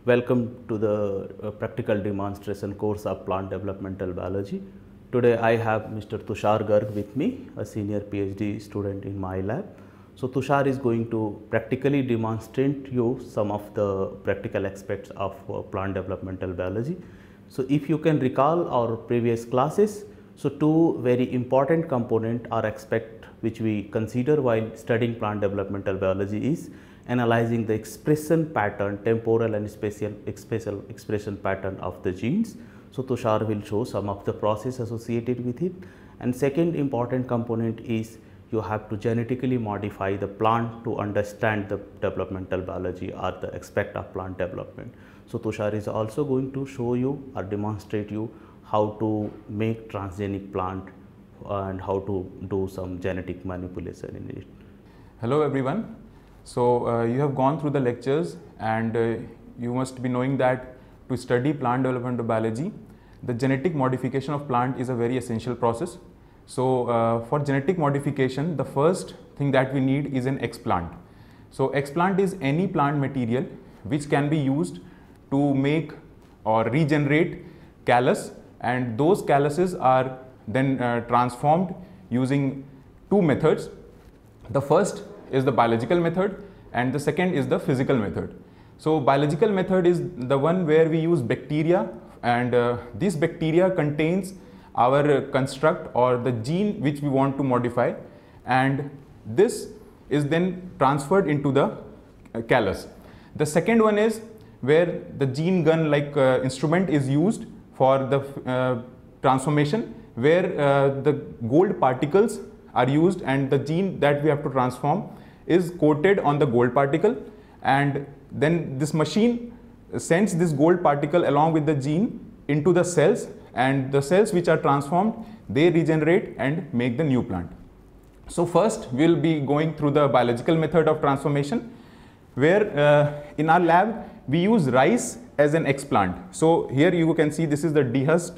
Welcome to the practical demonstration course of plant developmental biology. Today I have Mr. Tushar Garg with me, a senior PhD student in my lab. So Tushar is going to practically demonstrate you some of the practical aspects of plant developmental biology. So if you can recall our previous classes, so two very important components or aspect which we consider while studying plant developmental biology is analyzing the expression pattern, temporal and spatial expression pattern of the genes. So Tushar will show some of the process associated with it. And second important component is you have to genetically modify the plant to understand the developmental biology or the aspect of plant development. So Tushar is also going to show you or demonstrate you how to make transgenic plant and how to do some genetic manipulation in it. Hello everyone. So you have gone through the lectures and you must be knowing that to study plant developmental biology, the genetic modification of plant is a very essential process. So for genetic modification, the first thing that we need is an explant. So explant is any plant material which can be used to make or regenerate callus, and those calluses are then transformed using two methods. The first is the biological method and the second is the physical method. So biological method is the one where we use bacteria, and this bacteria contains our construct or the gene which we want to modify, and this is then transferred into the callus. The second one is where the gene gun like instrument is used for the transformation, where the gold particles are used and the gene that we have to transform is coated on the gold particle, and then this machine sends this gold particle along with the gene into the cells, and the cells which are transformed, they regenerate and make the new plant. So first we will be going through the biological method of transformation, where in our lab we use rice as an explant. So here you can see this is the dehusked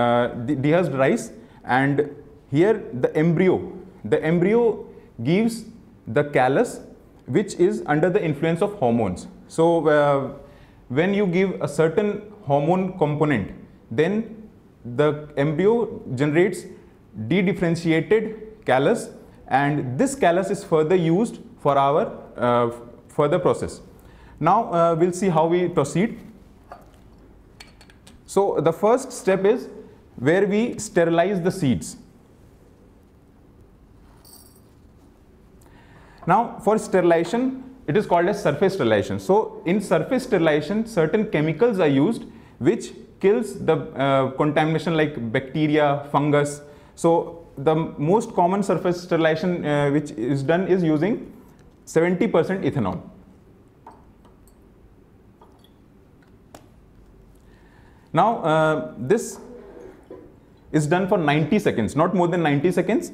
rice, and here the embryo gives the callus which is under the influence of hormones. So when you give a certain hormone component, then the embryo generates de-differentiated callus, and this callus is further used for our further process. Now we'll see how we proceed. So the first step is where we sterilize the seeds. Now for sterilization, it is called as surface sterilization. So in surface sterilization, certain chemicals are used which kills the contamination like bacteria, fungus. So the most common surface sterilization which is done is using 70% ethanol. Now this is done for 90 seconds, not more than 90 seconds.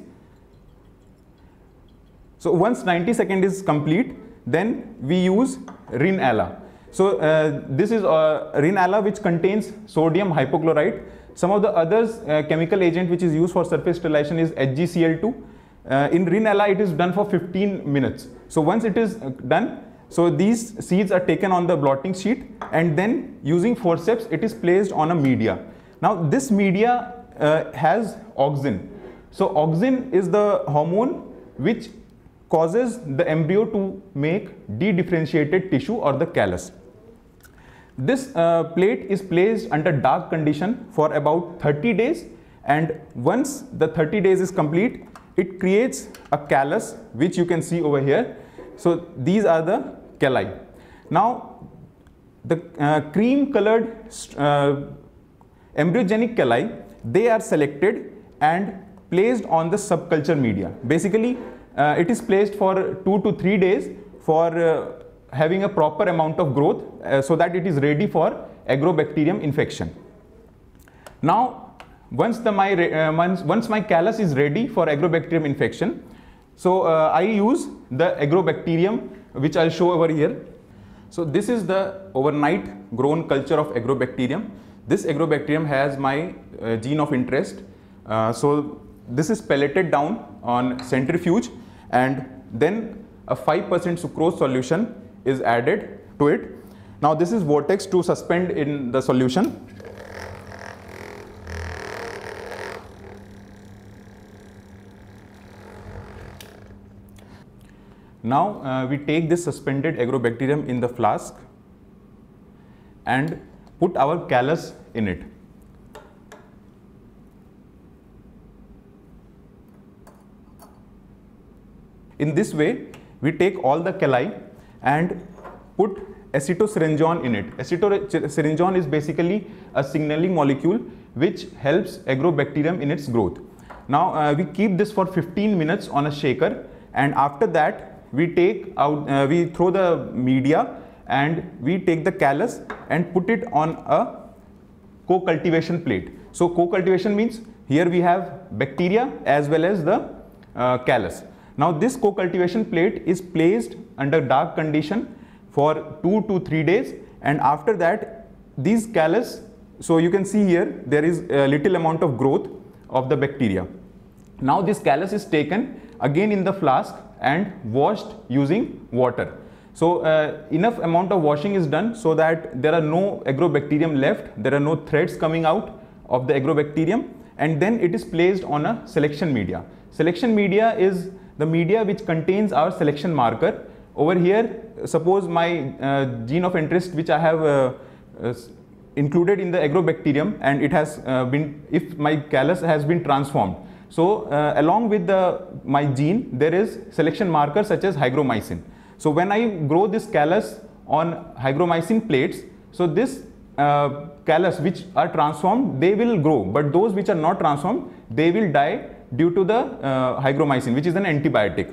So once 90 seconds is complete, then we use Rin-ala. So this is Rin-ala which contains sodium hypochlorite. Some of the others chemical agent which is used for surface sterilization is HgCl2. In Rin-ala it is done for 15 minutes. So once it is done, so these seeds are taken on the blotting sheet, and then using forceps it is placed on a media. Now this media has auxin. So auxin is the hormone which causes the embryo to make de-differentiated tissue or the callus. This plate is placed under dark condition for about 30 days, and once the 30 days is complete, it creates a callus which you can see over here. So these are the calli. Now the cream colored embryogenic calli, they are selected and placed on the subculture media. Basically it is placed for 2 to 3 days for having a proper amount of growth so that it is ready for agrobacterium infection. Now once my callus is ready for agrobacterium infection, so I use the agrobacterium which I'll show over here. So this is the overnight grown culture of agrobacterium. This agrobacterium has my gene of interest. So this is pelleted down on centrifuge, and then a 5% sucrose solution is added to it. Now this is vortex to suspend in the solution. Now we take this suspended agrobacterium in the flask and put our callus in it. In this way, we take all the calli and put acetosyringone in it. Acetosyringone is basically a signaling molecule which helps agrobacterium in its growth. Now we keep this for 15 minutes on a shaker, and after that we take out, we throw the media and we take the callus and put it on a co-cultivation plate. So co-cultivation means here we have bacteria as well as the callus. Now this co-cultivation plate is placed under dark condition for 2 to 3 days, and after that these callus, so you can see here there is a little amount of growth of the bacteria. Now this callus is taken again in the flask and washed using water. So enough amount of washing is done so that there are no agrobacterium left, there are no threads coming out of the agrobacterium, and then it is placed on a selection media. Selection media is the media which contains our selection marker. Over here, suppose my gene of interest which I have included in the agrobacterium, and it has if my callus has been transformed. So along with my gene, there is selection marker such as hygromycin. So when I grow this callus on hygromycin plates, so this callus which are transformed, they will grow, but those which are not transformed, they will die due to the hygromycin, which is an antibiotic.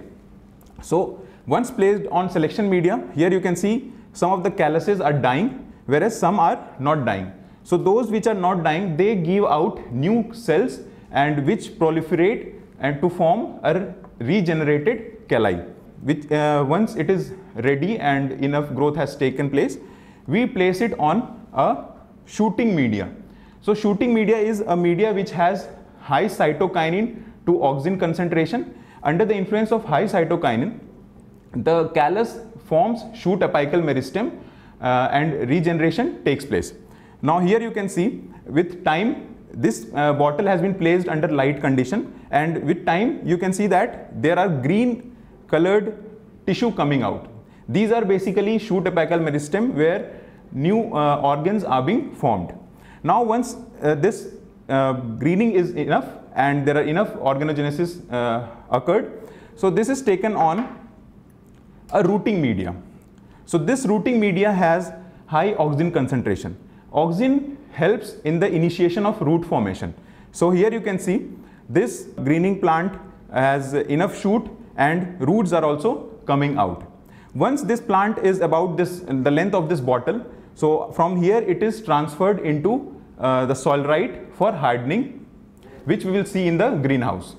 So once placed on selection media, here you can see some of the calluses are dying, whereas some are not dying. So those which are not dying, they give out new cells and which proliferate and to form a regenerated calli, which once it is ready and enough growth has taken place, we place it on a shooting media. So shooting media is a media which has high cytokinin to auxin concentration. Under the influence of high cytokinin, the callus forms shoot apical meristem and regeneration takes place. Now here you can see with time this bottle has been placed under light condition, and with time you can see that there are green colored tissue coming out. These are basically shoot apical meristem where new organs are being formed. Now once this greening is enough and there are enough organogenesis occurred, so this is taken on a rooting media. So this rooting media has high auxin concentration. Auxin helps in the initiation of root formation. So here you can see this greening plant has enough shoot and roots are also coming out. Once this plant is about the length of this bottle, so from here it is transferred into the soilrite for hardening, which we will see in the greenhouse.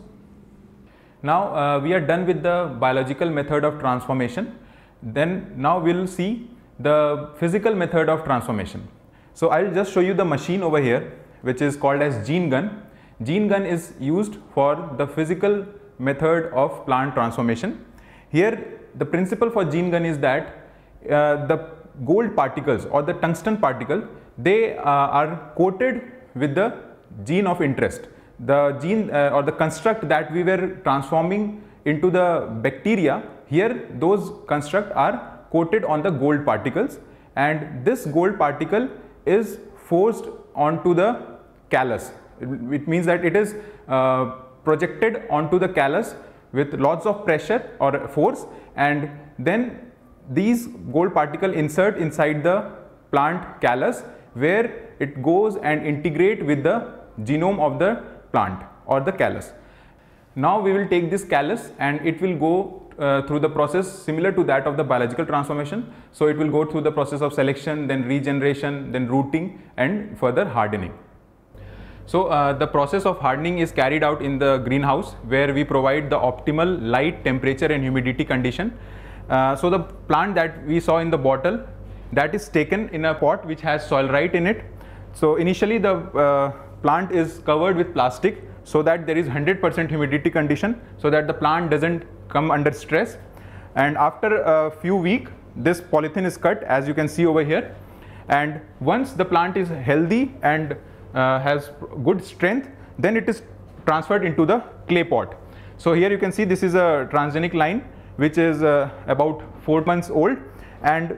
Now we are done with the biological method of transformation. Then now we will see the physical method of transformation. So I will just show you the machine over here, which is called as gene gun. Gene gun is used for the physical method of plant transformation. Here the principle for gene gun is that the gold particles or the tungsten particle, they are coated with the gene of interest. The gene or the construct that we were transforming into the bacteria, here those constructs are coated on the gold particles, and this gold particle is forced onto the callus. It means that it is projected onto the callus with lots of pressure or force, and then these gold particles insert inside the plant callus, where it goes and integrate with the genome of the plant or the callus. Now we will take this callus and it will go through the process similar to that of the biological transformation. So it will go through the process of selection, then regeneration, then rooting, and further hardening. So the process of hardening is carried out in the greenhouse, where we provide the optimal light, temperature and humidity condition. So the plant that we saw in the bottle, that is taken in a pot which has soilrite in it. So initially the plant is covered with plastic so that there is 100% humidity condition, so that the plant doesn't come under stress. And after a few weeks, this polythene is cut, as you can see over here, and once the plant is healthy and has good strength, then it is transferred into the clay pot. So here you can see this is a transgenic line which is about 4 months old, and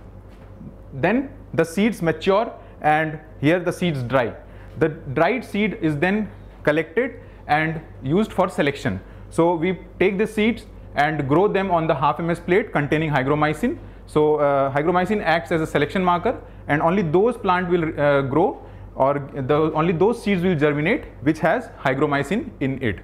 then the seeds mature and here the seeds dry. The dried seed is then collected and used for selection. So we take the seeds and grow them on the half ms plate containing hygromycin. So hygromycin acts as a selection marker, and only those plant will grow, or only those seeds will germinate which has hygromycin in it.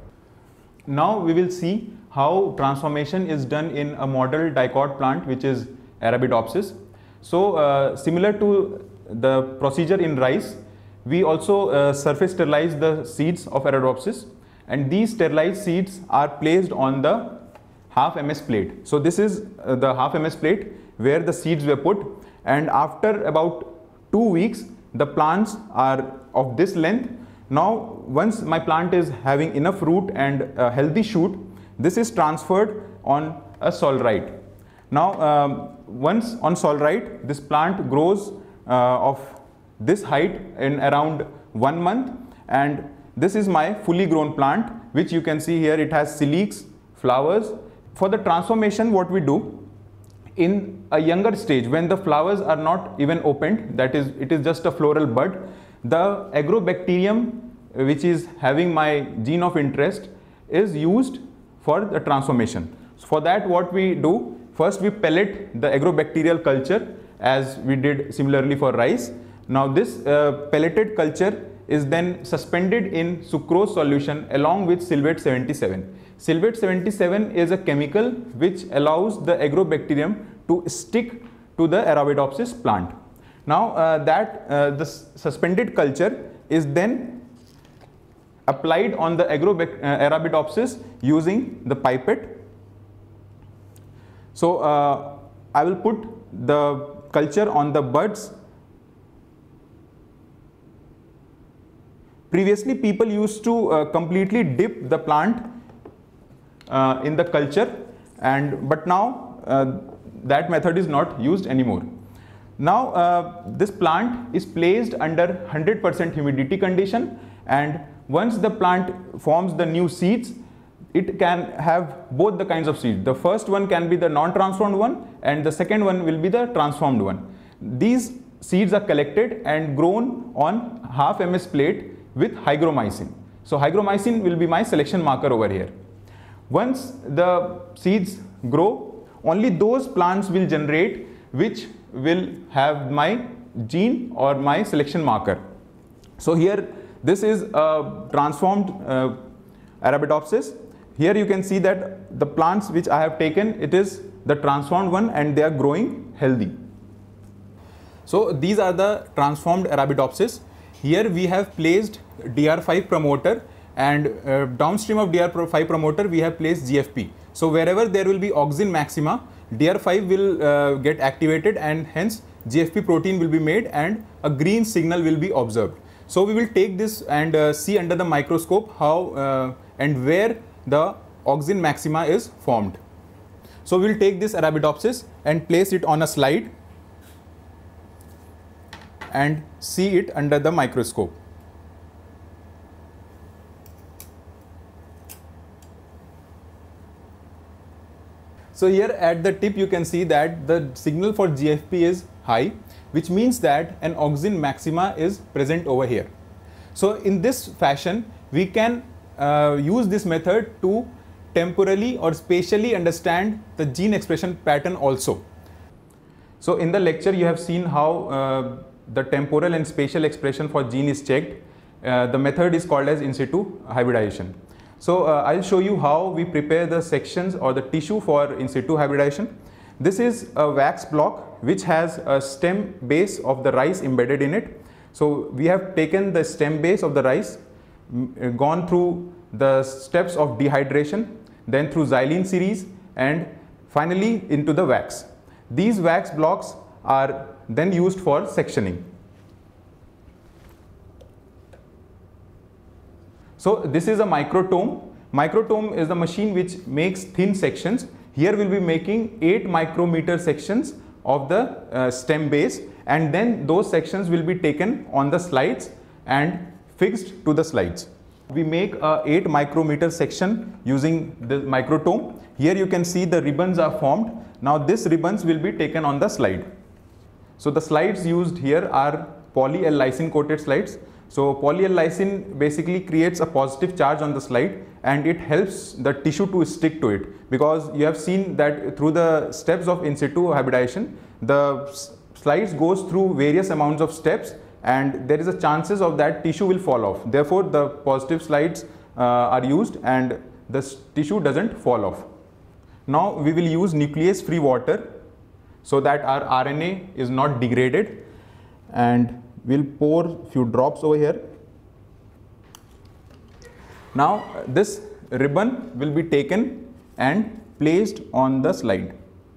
Now we will see how transformation is done in a model dicot plant which is Arabidopsis. So similar to the procedure in rice, we also surface sterilize the seeds of Arabidopsis, and these sterilized seeds are placed on the half ms plate. So this is the half ms plate where the seeds were put, and after about 2 weeks the plants are of this length. Now once my plant is having enough root and a healthy shoot, this is transferred on a solrite. Now once on solrite, this plant grows of this height in around 1 month, and this is my fully grown plant, which you can see here. It has calyx, flowers. For the transformation, what we do in a younger stage, when the flowers are not even opened, that is, it is just a floral bud, the agrobacterium which is having my gene of interest is used for the transformation. So for that, what we do, first we pellet the agrobacterial culture as we did similarly for rice. Now this pelleted culture is then suspended in sucrose solution along with Silvate 77. Silvate 77 is a chemical which allows the agrobacterium to stick to the Arabidopsis plant. Now the suspended culture is then applied on the Arabidopsis using the pipette. So I will put the culture on the buds. Previously, people used to completely dip the plant in the culture, but now that method is not used anymore. Now this plant is placed under 100% humidity condition, and once the plant forms the new seeds, it can have both the kinds of seeds. The first one can be the non-transformed one, and the second one will be the transformed one. These seeds are collected and grown on half ms plate with hygromycin. So hygromycin will be my selection marker over here. Once the seeds grow, only those plants will generate which will have my gene or my selection marker. So here this is a transformed Arabidopsis. Here you can see that the plants which I have taken, it is the transformed one, and they are growing healthy. So these are the transformed Arabidopsis. Here we have placed DR5 promoter, and downstream of DR5 promoter we have placed GFP. So wherever there will be auxin maxima, DR5 will get activated, and hence GFP protein will be made and a green signal will be observed. So we will take this and see under the microscope how and where the auxin maxima is formed. So we will take this Arabidopsis and place it on a slide and see it under the microscope. So here at the tip you can see that the signal for GFP is high, which means that an auxin maxima is present over here. So in this fashion we can use this method to temporally or spatially understand the gene expression pattern also. So in the lecture you have seen how the temporal and spatial expression for gene is checked. The method is called as in situ hybridization. So I'll show you how we prepare the sections or the tissue for in situ hybridization. This is a wax block which has a stem base of the rice embedded in it. So we have taken the stem base of the rice, gone through the steps of dehydration, then through xylene series, and finally into the wax. These wax blocks are then used for sectioning. So this is a microtome. Microtome is the machine which makes thin sections. Here we'll be making 8 micrometer sections of the stem base, and then those sections will be taken on the slides and fixed to the slides. We make a 8 micrometer section using the microtome. Here you can see the ribbons are formed. Now these ribbons will be taken on the slide. So the slides used here are poly L-lysine coated slides. So poly L-lysine basically creates a positive charge on the slide, and it helps the tissue to stick to it, because you have seen that through the steps of in situ hybridization, the slides goes through various amounts of steps, and there is a chances of that tissue will fall off. Therefore the positive slides are used and the tissue doesn't fall off. Now we will use nuclease free water so that our RNA is not degraded, and we'll pour few drops over here. Now this ribbon will be taken and placed on the slide.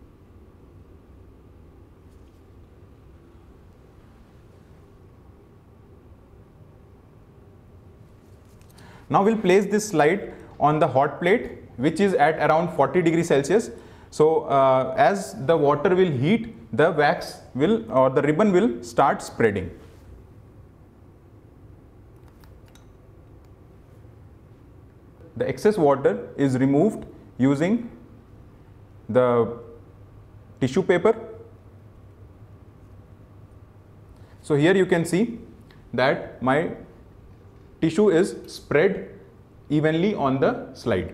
Now we'll place this slide on the hot plate, which is at around 40 degrees Celsius. So as the water will heat, the wax will, or the ribbon will start spreading. The excess water is removed using the tissue paper. So here you can see that my tissue is spread evenly on the slide.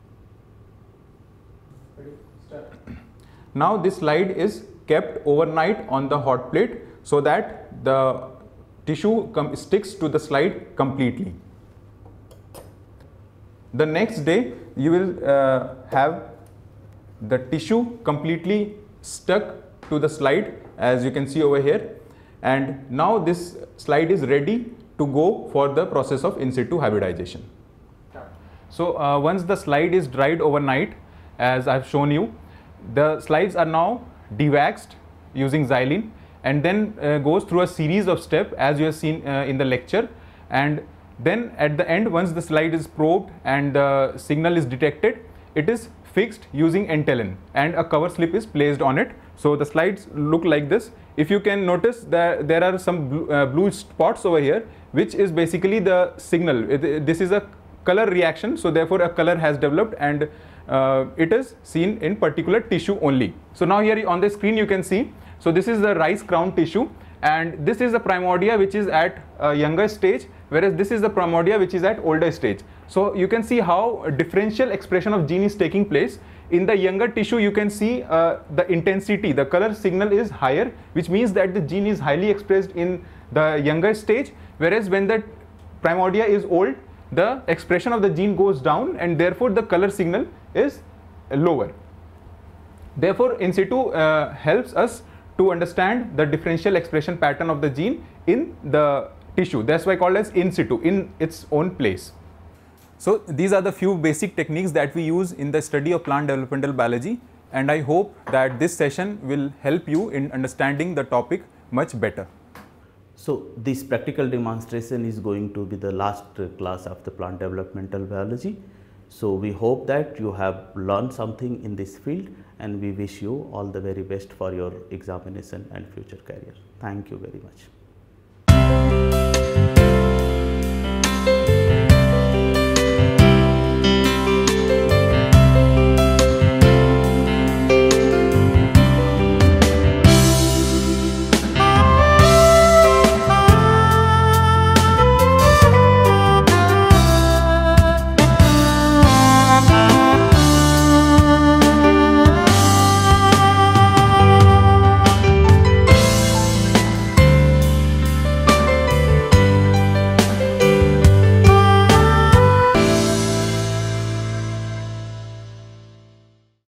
Now this slide is kept overnight on the hot plate so that the tissue sticks to the slide completely. The next day you will have the tissue completely stuck to the slide, as you can see over here, and now this slide is ready to go for the process of in situ hybridization. So once the slide is dried overnight, as I have shown you, the slides are now dewaxed using xylene, and then goes through a series of steps as you have seen in the lecture, and then at the end, once the slide is probed and the signal is detected, it is fixed using entelin and a cover slip is placed on it. So the slides look like this. If you can notice that there are some blue spots over here, which is basically the signal. This is a color reaction, so therefore a color has developed, and it is seen in particular tissue only. So now here on the screen you can see, so this is the rice crown tissue, and this is the primordia which is at a younger stage, whereas this is the primordia which is at older stage. So you can see how a differential expression of gene is taking place. In the younger tissue you can see the intensity, the color signal is higher, which means that the gene is highly expressed in the younger stage, whereas when the primordia is old, the expression of the gene goes down, and therefore the color signal is lower. Therefore in situ helps us to understand the differential expression pattern of the gene in the tissue. That's why called as in situ, in its own place. So these are the few basic techniques that we use in the study of plant developmental biology, and I hope that this session will help you in understanding the topic much better. So this practical demonstration is going to be the last class of the plant developmental biology. So we hope that you have learned something in this field, and we wish you all the very best for your examination and future career. Thank you very much.